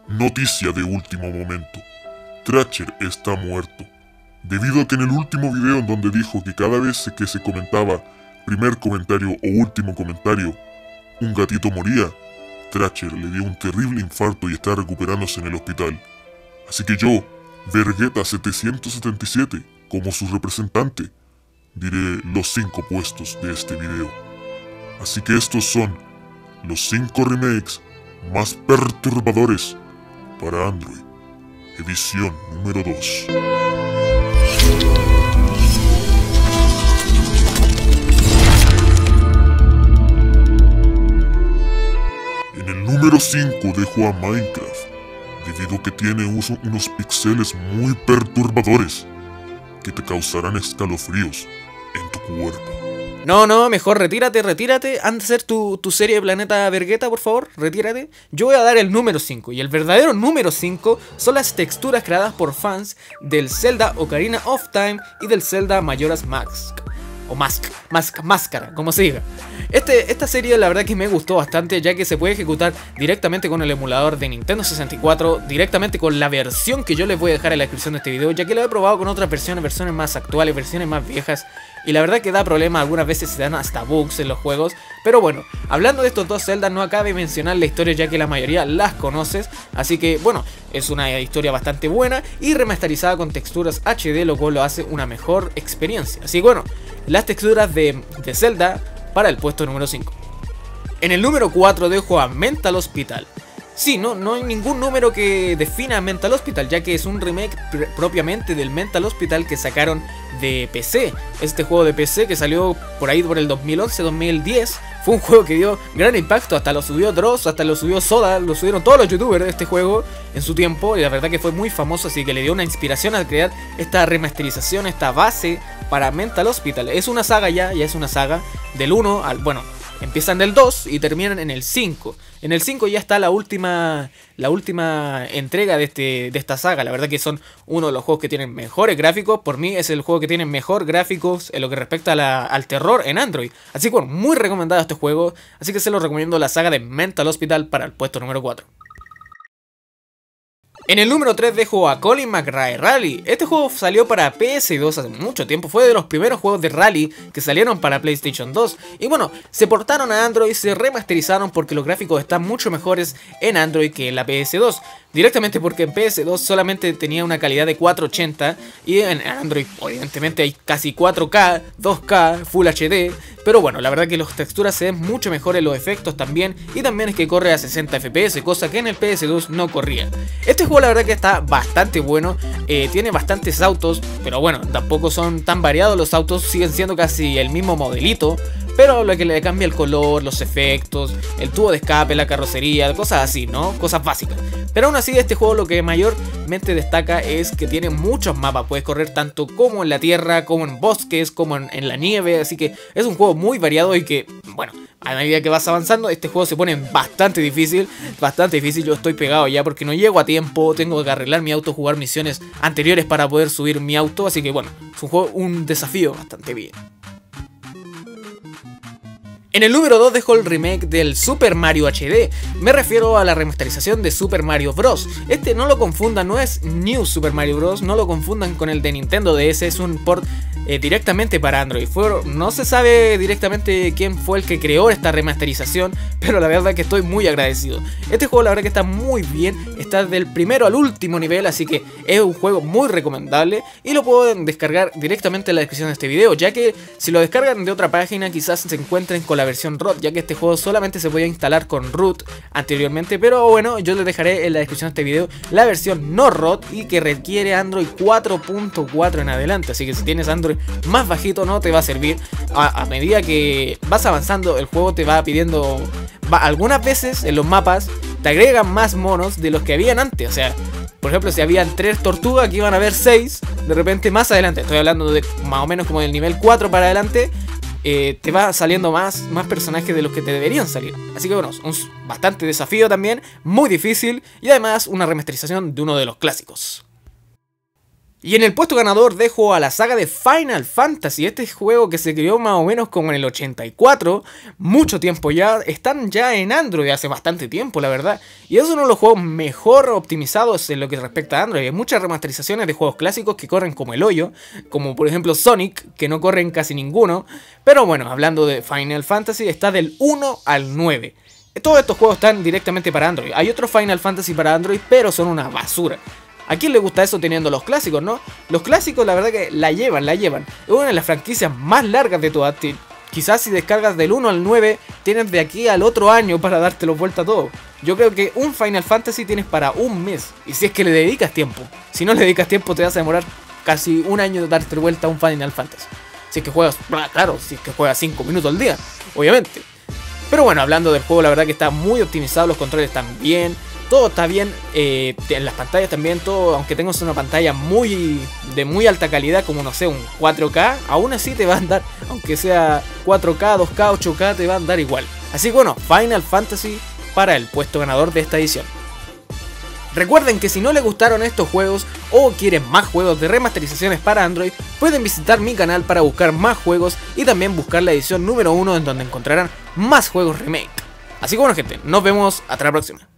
Noticia de último momento. Thrasher está muerto. Debido a que en el último video en donde dijo que cada vez que se comentaba primer comentario o último comentario, un gatito moría, Thrasher le dio un terrible infarto y está recuperándose en el hospital. Así que yo, Vergeta777, como su representante, diré los 5 puestos de este video. Así que estos son los 5 remakes más perturbadores para Android, edición número 2. En el número 5 dejo a Minecraft, debido a que tiene unos píxeles muy perturbadores que te causarán escalofríos en tu cuerpo. No, mejor retírate. Anda a hacer tu serie de Planeta Vergeta, por favor, retírate. Yo voy a dar el número 5, y el verdadero número 5 son las texturas creadas por fans del Zelda Ocarina of Time y del Zelda Majora's Mask. O Máscara, como se diga. Esta serie la verdad que me gustó bastante, ya que se puede ejecutar directamente con el emulador de Nintendo 64, directamente con la versión que yo les voy a dejar en la descripción de este video, ya que lo he probado con otras versiones más actuales, versiones más viejas, y la verdad que da problemas, algunas veces se dan hasta bugs en los juegos. Pero bueno, hablando de estos dos Zelda, no acabe mencionar la historia, ya que la mayoría las conoces, así que bueno, es una historia bastante buena y remasterizada con texturas HD, lo cual lo hace una mejor experiencia. Así que bueno, las texturas de Zelda para el puesto número 5. En el número 4 dejo a Mental Hospital. Sí, no hay ningún número que defina a Mental Hospital, ya que es un remake propiamente del Mental Hospital que sacaron de PC. Este juego de PC que salió por ahí por el 2011-2010, fue un juego que dio gran impacto, hasta lo subió Dross, hasta lo subió Soda, lo subieron todos los youtubers de este juego en su tiempo, y la verdad que fue muy famoso, así que le dio una inspiración al crear esta remasterización, esta base para Mental Hospital. Es una saga ya es una saga del 1 al, bueno, empiezan del 2 y terminan en el 5. En el 5 ya está la última entrega de esta saga. La verdad que son uno de los juegos que tienen mejores gráficos. Por mí es el juego que tiene mejor gráficos en lo que respecta al terror en Android. Así que bueno, muy recomendado este juego. Así que se lo recomiendo, la saga de Mental Hospital, para el puesto número 4. En el número 3 dejo a Colin McRae Rally. Este juego salió para PS2 hace mucho tiempo, fue de los primeros juegos de rally que salieron para PlayStation 2. Y bueno, se portaron a Android, se remasterizaron porque los gráficos están mucho mejores en Android que en la PS2. Directamente porque en PS2 solamente tenía una calidad de 480 y en Android evidentemente hay casi 4K, 2K, Full HD. Pero bueno, la verdad que las texturas se ven mucho mejores, los efectos también, y también es que corre a 60 FPS, cosa que en el PS2 no corría. Este juego la verdad que está bastante bueno, tiene bastantes autos, pero bueno, tampoco son tan variados los autos, siguen siendo casi el mismo modelito. Pero lo que le cambia el color, los efectos, el tubo de escape, la carrocería, cosas así, ¿no? Cosas básicas. Pero aún así este juego lo que mayormente destaca es que tiene muchos mapas. Puedes correr tanto como en la tierra, como en bosques, como en la nieve. Así que es un juego muy variado y que, bueno, a medida que vas avanzando este juego se pone bastante difícil. Yo estoy pegado ya porque no llego a tiempo. Tengo que arreglar mi auto, jugar misiones anteriores para poder subir mi auto. Así que bueno, es un juego, un desafío bastante bien. En el número 2 dejo el remake del Super Mario HD. Me refiero a la remasterización de Super Mario Bros. Este no lo confundan, no es New Super Mario Bros. No lo confundan con el de Nintendo DS, es un port directamente para Android. No se sabe directamente quién fue el que creó esta remasterización, pero la verdad que estoy muy agradecido. Este juego la verdad que está muy bien, está del primero al último nivel, así que es un juego muy recomendable y lo pueden descargar directamente en la descripción de este video, ya que si lo descargan de otra página quizás se encuentren con la versión root, ya que este juego solamente se podía instalar con root anteriormente, pero bueno, yo les dejaré en la descripción de este video la versión no root y que requiere Android 4.4 en adelante, así que si tienes Android más bajito no te va a servir. A medida que vas avanzando el juego te va pidiendo, algunas veces en los mapas te agregan más monos de los que habían antes, o sea, por ejemplo si habían 3 tortugas aquí van a haber 6, de repente más adelante, estoy hablando de más o menos como del nivel 4 para adelante, te va saliendo más personajes de los que te deberían salir. Así que bueno, un bastante desafío también, muy difícil y además una remasterización de uno de los clásicos. Y en el puesto ganador dejo a la saga de Final Fantasy, este juego que se creó más o menos como en el 84, mucho tiempo ya, están ya en Android hace bastante tiempo la verdad, y es uno de los juegos mejor optimizados en lo que respecta a Android. Hay muchas remasterizaciones de juegos clásicos que corren como el hoyo, como por ejemplo Sonic, que no corren casi ninguno, pero bueno, hablando de Final Fantasy, está del 1 al 9. Todos estos juegos están directamente para Android, hay otros Final Fantasy para Android, pero son una basura. ¿A quién le gusta eso teniendo los clásicos, no? Los clásicos la verdad que la llevan. Es una de las franquicias más largas de todas. Quizás si descargas del 1 al 9, tienes de aquí al otro año para dártelo vuelta a todo. Yo creo que un Final Fantasy tienes para un mes. Y si es que le dedicas tiempo. Si no le dedicas tiempo te vas a demorar casi un año de darte vuelta a un Final Fantasy. Si es que juegas, claro, si es que juegas 5 minutos al día, obviamente. Pero bueno, hablando del juego, la verdad que está muy optimizado, los controles están bien. Todo está bien, en las pantallas también, todo, aunque tengas una pantalla de muy alta calidad, como no sé, un 4K, aún así te va a andar, aunque sea 4K, 2K, 8K, te va a andar igual. Así que bueno, Final Fantasy para el puesto ganador de esta edición. Recuerden que si no les gustaron estos juegos o quieren más juegos de remasterizaciones para Android, pueden visitar mi canal para buscar más juegos y también buscar la edición número 1 en donde encontrarán más juegos remake. Así que bueno gente, nos vemos hasta la próxima.